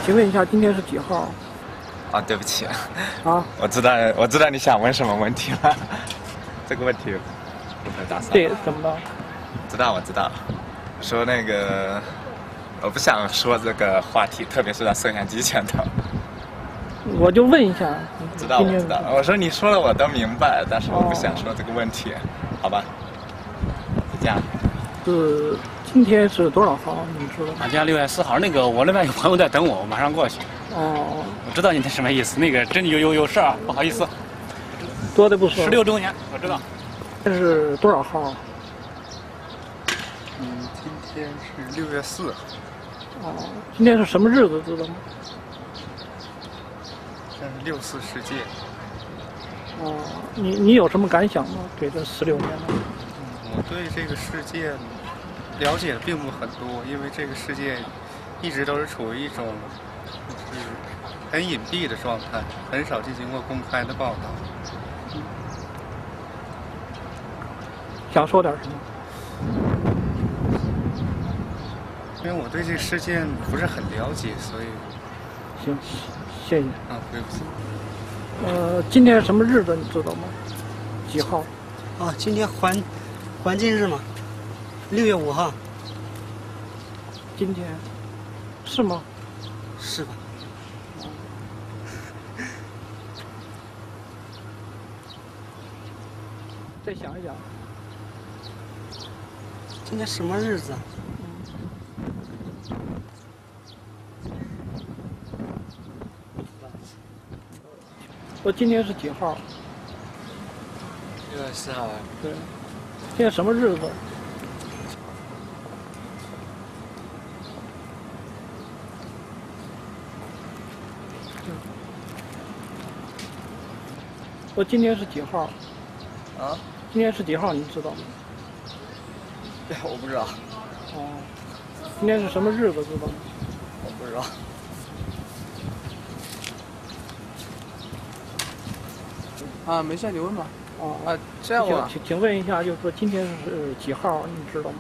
请问一下，今天是几号？ 啊，对不起。 啊， 我知道你想问什么问题了。这个问题不能打算。 对，怎么了？ 我知道。说那个，我不想说这个话题，特别是在摄像机前头。 我就问一下。 我知道。我说你说了我都明白，但是我不想说这个问题，好吧？就这样。 今天是多少号？你知道吗？ 今天6月4号，那个我那边有朋友在等我，我马上过去。 哦， 我知道你的什么意思，那个真有事啊，不好意思。 多的不说。 16周年，我知道。 这是多少号？ 今天是6月4号。 哦，今天是什么日子知道吗？ 这是6·4世界。 哦，你有什么感想吗？对这16年了。 我对这个世界了解的并不很多，因为这个世界一直都是处于一种就是很隐蔽的状态，很少进行过公开的报道。 想说点什么？ 因为我对这个事件不是很了解，所以行，谢谢。 啊，对不起。 今天什么日子你知道吗？几号？ 啊，今天环境日嘛，6月5号。 今天是吗？ 是吧？ 再想一想。 今天什么日子啊？ 我今天是几号 6月4号。 对，今天什么日子？我今天是几号？ 啊？ 今天是几号？你知道吗？ 我不知道。 哦，今天是什么日子？知道吗？ 我不知道。 啊，没事，你问吧。 哦， 这样吧。 请问一下，就是说今天是几号？你知道吗？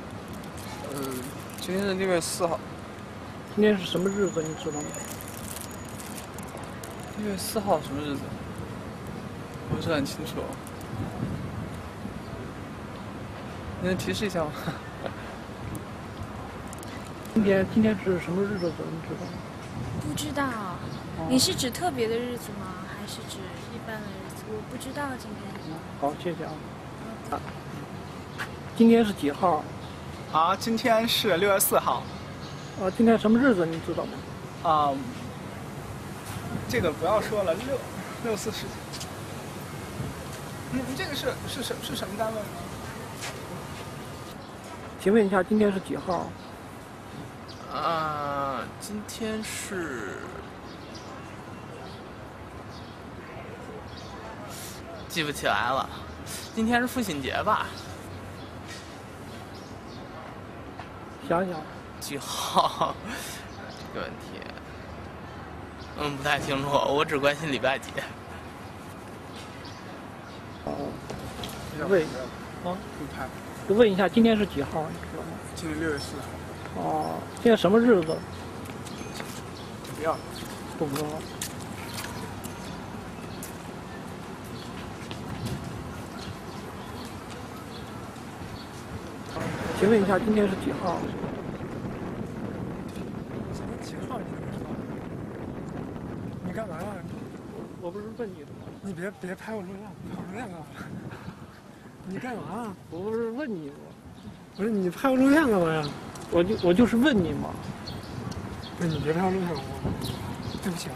今天是6月4号。 今天是什么日子？你知道吗 6月4号什么日子？不是很清楚。你能提示一下吗？ 今天是什么日子？你知道吗？ 不知道。你是指特别的日子吗？还是指一般的日子？我不知道今天是。 好，谢谢啊。今天是几号？ 啊，今天是6月4号。 今天什么日子？你知道吗？ 这个不要说了，6·4世界。你这个是什么单位呢？ 请问一下，今天是几号？ 今天是记不起来了。今天是父亲节吧？ 想想。 几号？这个问题，不太清楚，我只关心礼拜几。 问就问一下，今天是几号？你知道吗？ 今天6月4号。 哦，今天什么日子？ 不要。 不知道。请问一下，今天是几号？ 今天几号？你不知道？你干嘛呀？ 我不是问你的吗？ 你别拍我录像，拍我录像干嘛？你干嘛？ 我不是问你吗？ 不是你拍我录像干嘛呀？ 我就是问你嘛。 不是你别拍我录像，对不起啊。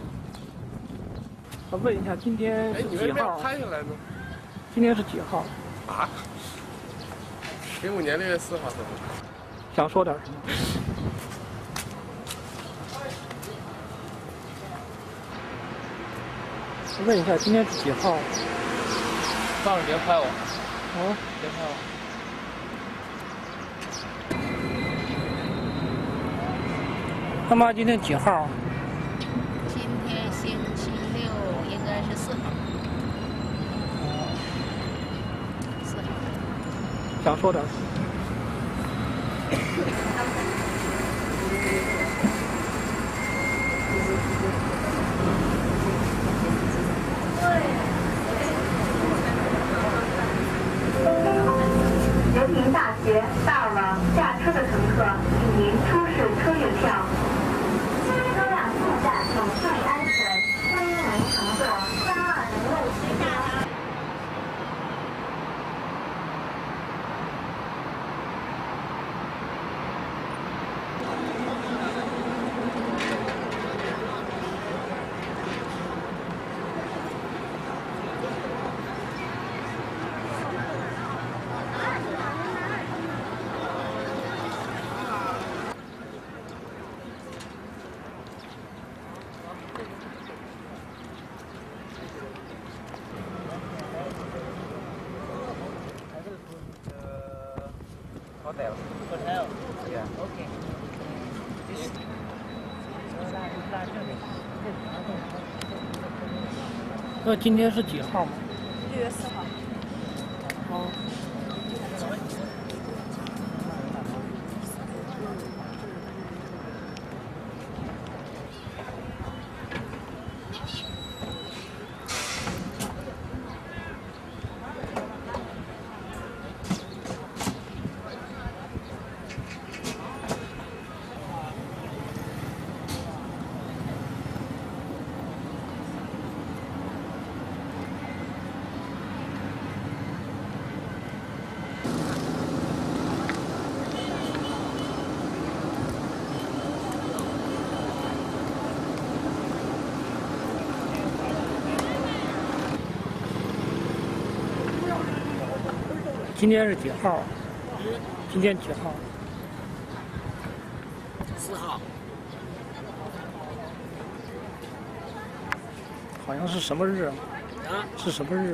我问一下，今天是几号？ 拍下来呢？ 今天是几号？ 啊？05年6月4号怎么？ 想说点什么？我问一下，今天是几号？ 放着别拍我。别拍我。 他妈，今天几号？ 今天星期6，应该是4号。4号。 想说点什么？ 那今天是几号吗 6月4号。 哦。今天是几号？今天几号 4号。 好像是什么日？ 啊？ 是什么日？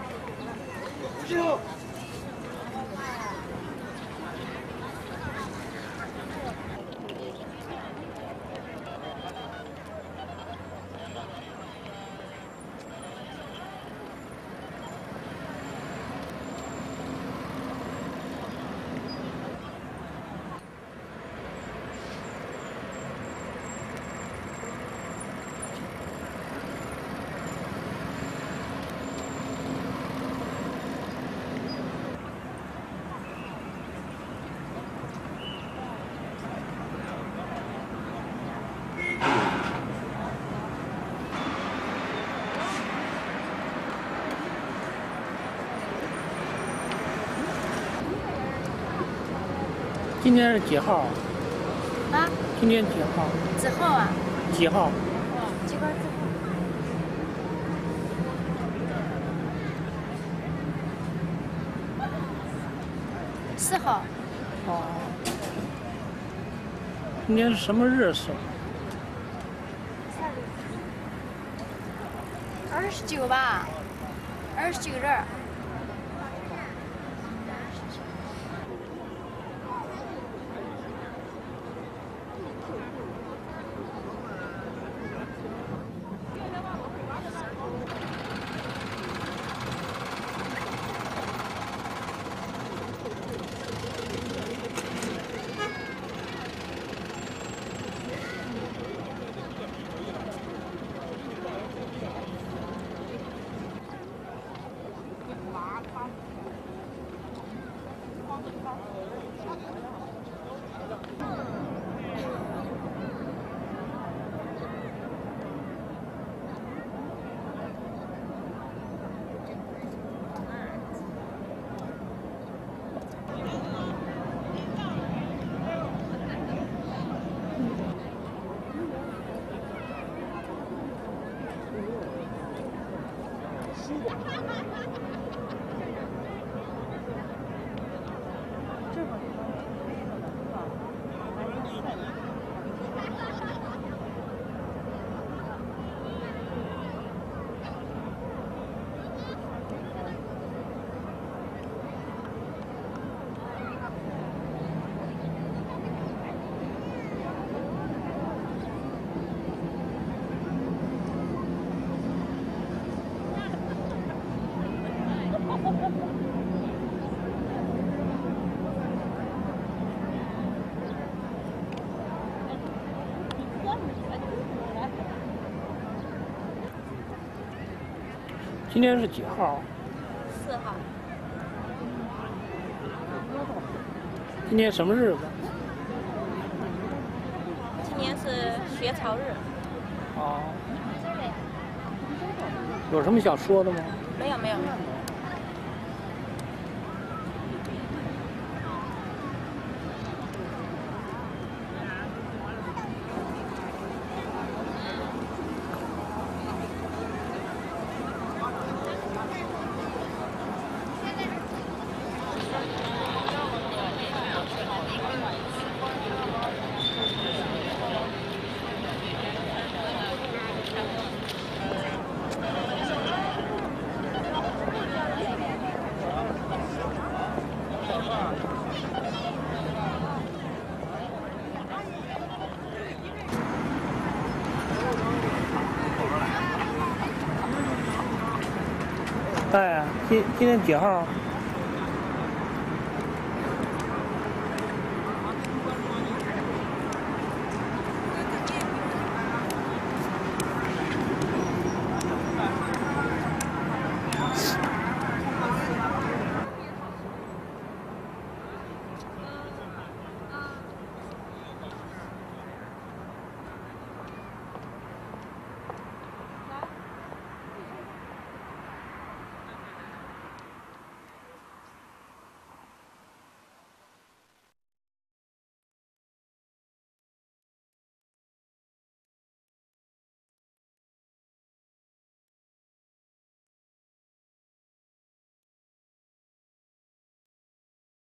今天是几号？ 啊？ 今天几号？ 几号啊？ 几号？ 几号？4号。 哦。今天是什么日子 ？29吧，29日。 今天是几号 ？4号。 今天什么日子？ 今年是学潮日。 哦。有什么想说的吗？ 没有没有。 哎，今天几号？